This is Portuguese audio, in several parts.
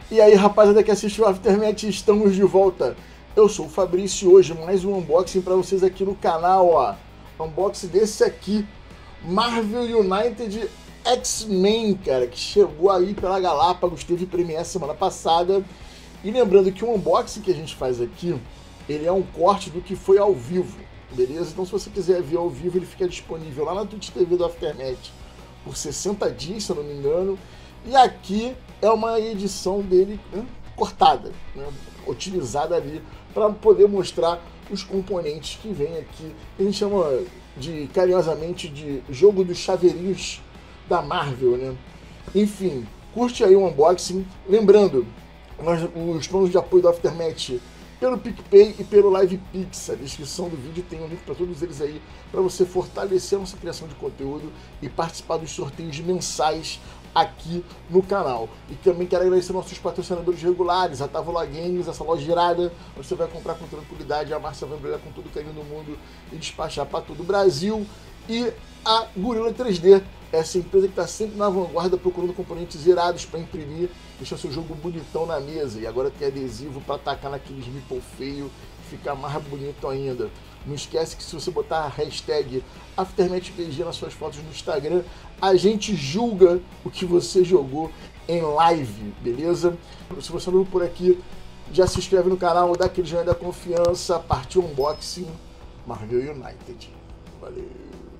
E aí, rapaziada que assistiu o Aftermath, estamos de volta. Eu sou o Fabrício e hoje mais um unboxing para vocês aqui no canal, ó. Unboxing desse aqui, Marvel United X-Men, cara, que chegou aí pela Galápagos, teve premiere semana passada. E lembrando que o unboxing que a gente faz aqui, ele é um corte do que foi ao vivo, beleza? Então se você quiser ver ao vivo, ele fica disponível lá na Twitch TV do Aftermath por 60 dias, se eu não me engano. E aqui é uma edição dele, né, cortada, né, otimizada ali, para poder mostrar os componentes que vem aqui. A gente chama carinhosamente de jogo dos chaveirinhos da Marvel, né? Enfim, curte aí o unboxing. Lembrando, os planos de apoio do Aftermath pelo PicPay e pelo LivePix. A descrição do vídeo tem um link para todos eles aí, para você fortalecer a nossa criação de conteúdo e participar dos sorteios mensais aqui no canal. E também quero agradecer nossos patrocinadores regulares, a Távola Games, essa loja irada, onde você vai comprar com tranquilidade, a Márcia vai embrulhar com todo o carinho do mundo e despachar para todo o Brasil. E a Gorilla 3D, essa empresa que está sempre na vanguarda procurando componentes irados para imprimir, deixar seu jogo bonitão na mesa. E agora tem adesivo para atacar naqueles meeple feio e ficar mais bonito ainda. Não esquece que se você botar a hashtag AftermathBG nas suas fotos no Instagram, a gente julga o que você jogou em live, beleza? Se você não viu por aqui, já se inscreve no canal, dá aquele joinha da confiança, partiu unboxing Marvel United. Valeu!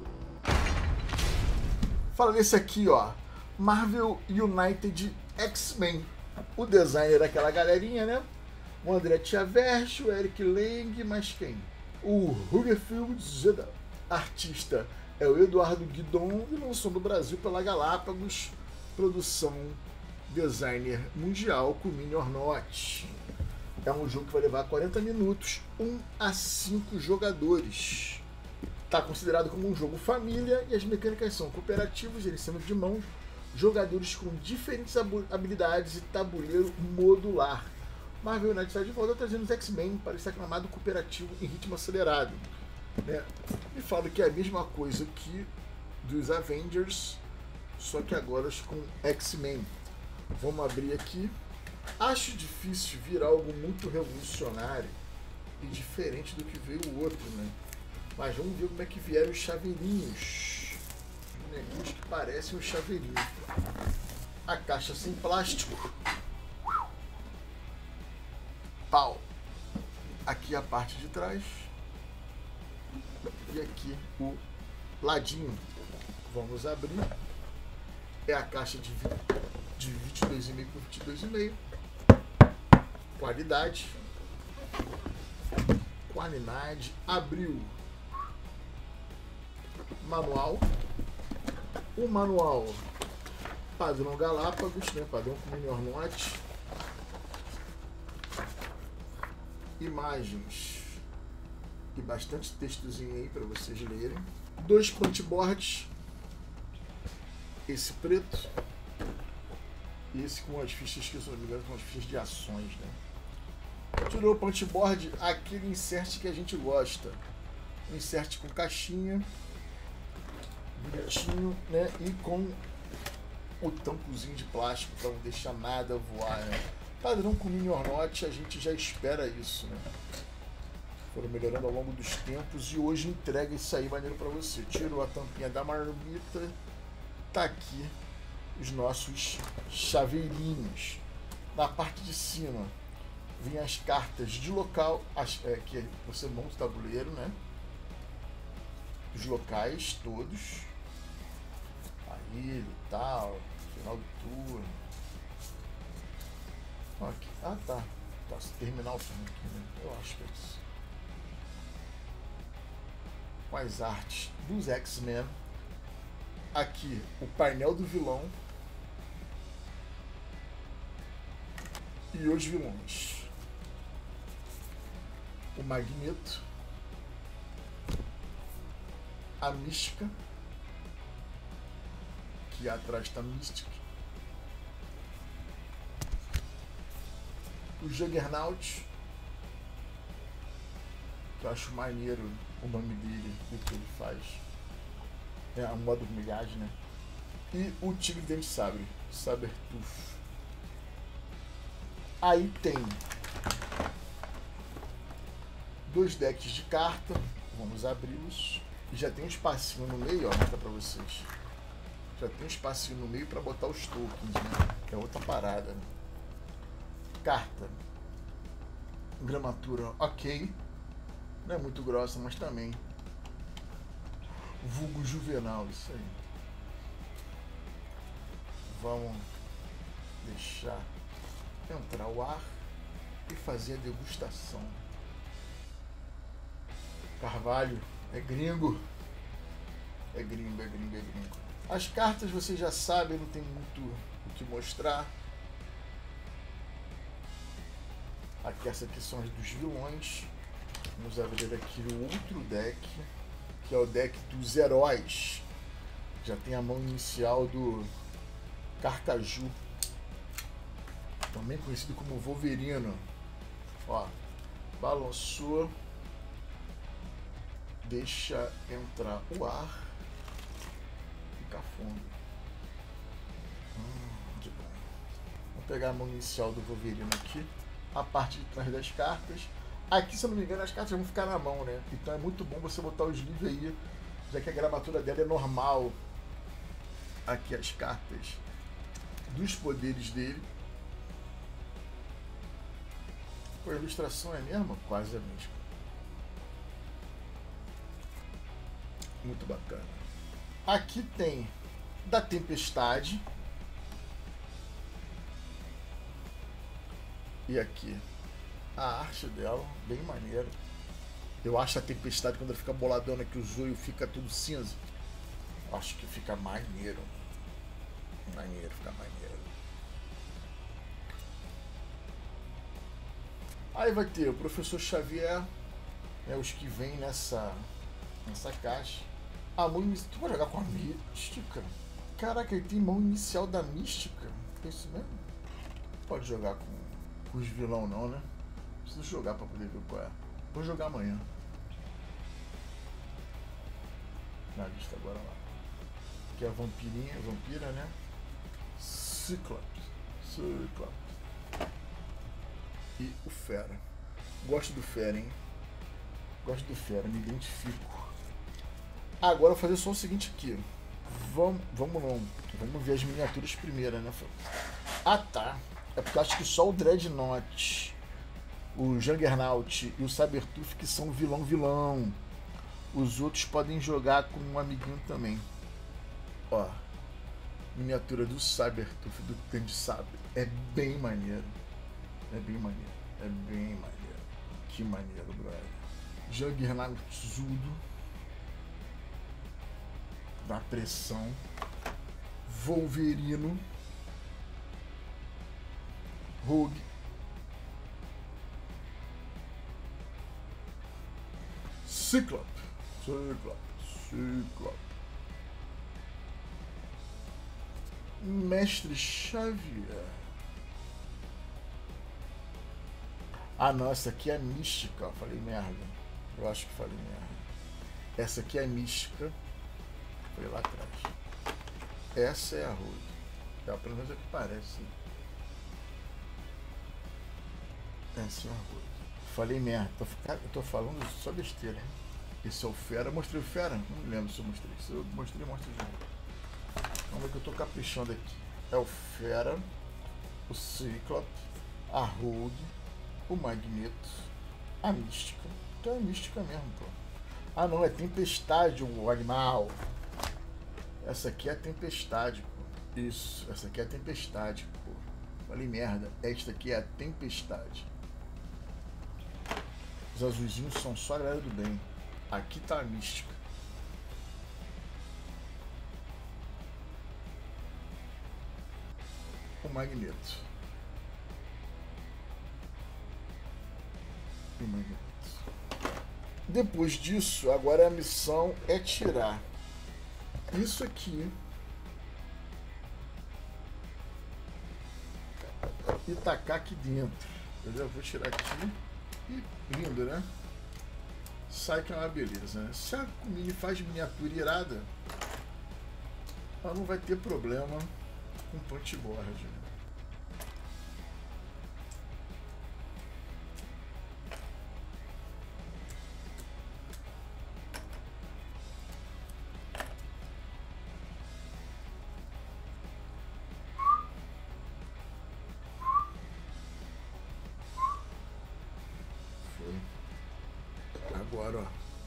Fala nesse aqui, ó, Marvel United X-Men. O designer é aquela galerinha, né? O André Tiaverti, o Eric Lang, mas quem? O Rugerfield Zeda. Artista é o Eduardo Guidon e lançou no Brasil pela Galápagos. Produção designer mundial com Mini or Not. É um jogo que vai levar 40 minutos, 1 a 5 jogadores. Está considerado como um jogo família e as mecânicas são cooperativos, gerenciamento de mãos, jogadores com diferentes habilidades e tabuleiro modular. Marvel United está de volta trazendo os X-Men para esse aclamado cooperativo em ritmo acelerado. Né? E falo que é a mesma coisa que dos Avengers, só que agora com X-Men. Vamos abrir aqui. Acho difícil vir algo muito revolucionário e diferente do que veio o outro, né? Mas vamos ver como é que vieram os chaveirinhos. Negócios que parecem um chaveirinho. A caixa sem plástico. Pau. Aqui a parte de trás. E aqui o ladinho. Vamos abrir. É a caixa de 22,5 por 22,5. Qualidade. Qualidade. Abriu. Manual. O manual padrão Galápagos, né? Padrão com Mini or Not. Imagens e bastante textozinho aí para vocês lerem. 2 punchboards, esse preto e esse com as fichas que, se não me engano, com as fichas de ações, né? Tirou o punchboard, aquele insert que a gente gosta, um insert com caixinha, bonitinho, né? E com o tampozinho de plástico para não deixar nada voar, né? Padrão com Mini or Not, a gente já espera isso, né? Foram melhorando ao longo dos tempos e hoje entrega isso aí maneiro para você. Tirou a tampinha da marmita, tá aqui os nossos chaveirinhos. Na parte de cima vem as cartas de local, que você monta o tabuleiro, né? Os locais todos. A ilha e tal, final do turno. Aqui. Ah, tá. Terminar o filme aqui, né? Eu acho que é isso. Com as artes dos X-Men. Aqui, o painel do vilão. E os vilões. O Magneto. A Mística. Que atrás está Mystic. O Juggernaut, que eu acho maneiro o nome dele, o que ele faz. É a modo milhagem, né? E o Tigre Dente Sabre, Sabertooth. Aí tem 2 decks de carta. Vamos abri-los. E já tem um espacinho no meio, ó, vou mostrar pra vocês. Já tem um espacinho no meio pra botar os tokens, né? Que é outra parada. Né? Carta. Gramatura, ok. Não é muito grossa, mas também. Vulgo juvenal, isso aí. Vamos deixar entrar o ar e fazer a degustação. Carvalho é gringo. É gringo, é gringo, é gringo. As cartas vocês já sabem, não tem muito o que mostrar. Aqui, essas aqui são as dos vilões. Vamos abrir aqui o outro deck, que é o deck dos heróis. Já tem a mão inicial do Carcaju, também conhecido como Wolverino. Ó, balançou, deixa entrar o ar, fica fundo. De bom. Vou pegar a mão inicial do Wolverino aqui, a parte de trás das cartas. Aqui, se eu não me engano, as cartas vão ficar na mão, né? Então é muito bom você botar os livros aí, já que a gramatura dela é normal. Aqui as cartas dos poderes dele. A ilustração é a mesma? Quase a mesma. Muito bacana. Aqui tem da Tempestade. E aqui a arte dela, bem maneira. Eu acho a Tempestade, quando ela fica boladona, que o zoio fica tudo cinza, acho que fica maneiro. Maneiro, fica maneiro. Aí vai ter o Professor Xavier, né, os que vêm nessa caixa. A mão inicial. Tu vai jogar com a Mística? Caraca, ele tem mão inicial da Mística. É isso mesmo? Pode jogar com os vilão não, né? Preciso jogar pra poder ver qual é. Vou jogar amanhã. Na lista agora lá. Que é a vampira, né? Ciclope. E o Fera. Gosto do Fera, hein? Gosto do Fera, me identifico. Agora eu vou fazer só o seguinte aqui. Vamos ver as miniaturas primeiro, né? Ah, tá. É porque eu acho que só o Dreadnought, o Juggernaut e o Sabertooth que são vilão. Os outros podem jogar com um amiguinho também. Ó. Miniatura do Sabertooth, do Grande Sabre. É bem maneiro. É bem maneiro. É bem maneiro. Que maneiro, brother. Juggernaut Zudo. Da pressão. Wolverino. Rogue. Ciclope. Mestre Xavier. Ah não, essa aqui é a Mística. Eu falei merda. Eu acho que falei merda. Essa aqui é a Mística. Foi lá atrás. Essa é a Rogue. É, pelo menos é o que parece. Essa é a Rogue. Falei merda. Eu tô falando só besteira. Esse é o Fera. Eu mostrei o Fera? Não lembro se eu mostrei. Se eu mostrei, mostro de novo. Vamos ver que eu tô caprichando aqui. É o Fera, o Ciclope, a Rogue, o Magneto, a Mística. Então é Mística mesmo, pô. Ah não, é Tempestade o animal. Essa aqui é a Tempestade, pô. Isso, essa aqui é a Tempestade, pô. Falei merda. Esta aqui é a Tempestade. Os azulzinhos são só a galera do bem. Aqui tá a Mística. O Magneto. E o Magneto. Depois disso, agora a missão é tirar isso aqui e tacar aqui dentro. Eu já vou tirar aqui e lindo, né? Sai que é uma beleza, né? Se a Mini faz miniatura irada, ela não vai ter problema com punchboard. agora, ó.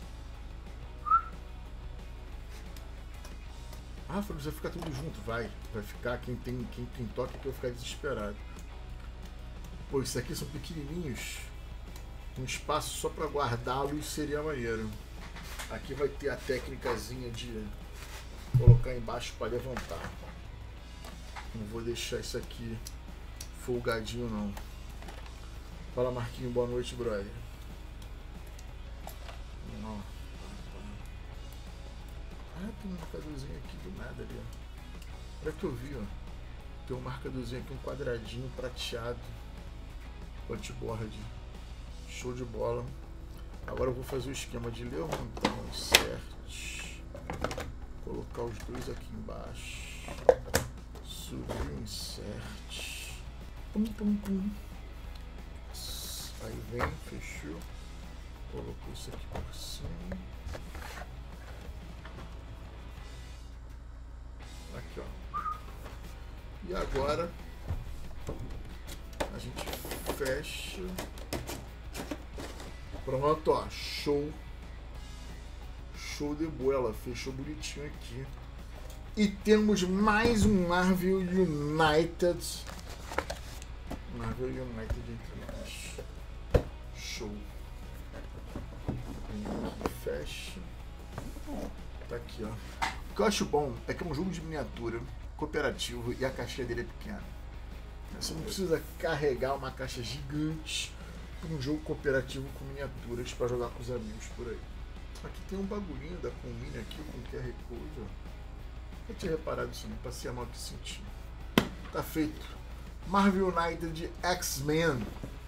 Ah, Fabrício, vai ficar tudo junto, vai ficar, quem tem toque que vai ficar desesperado. Pô, isso aqui são pequenininhos, um espaço só para guardá-los seria maneiro. Aqui vai ter a técnicazinha de colocar embaixo para levantar. Não vou deixar isso aqui folgadinho não. Fala, Marquinho, boa noite, brother. Não. Ah, tem um marcadorzinho aqui do nada ali, ó. Olha que eu vi, ó. Tem um marcadorzinho aqui, um quadradinho prateado. Punchboard. Show de bola. Agora eu vou fazer o esquema de levantar os certos. Colocar os dois aqui embaixo. Subir o insert. Pum, pum, pum. Aí vem, fechou. Colocou isso aqui por cima. Aqui, ó. E agora a gente fecha. Pronto, ó. Show. Show de bola. Fechou bonitinho aqui. E temos mais um Marvel United. Marvel United entre nós. Show. Aqui, fecha. Tá aqui, ó. O que eu acho bom é que é um jogo de miniatura cooperativo e a caixinha dele é pequena. Você não precisa carregar uma caixa gigante para um jogo cooperativo com miniaturas para jogar com os amigos por aí. Aqui tem um bagulhinho da Combine aqui com QR Code, ó. Eu tinha reparado isso, não passei a mão aqui sentindo. Tá feito. Marvel United X-Men.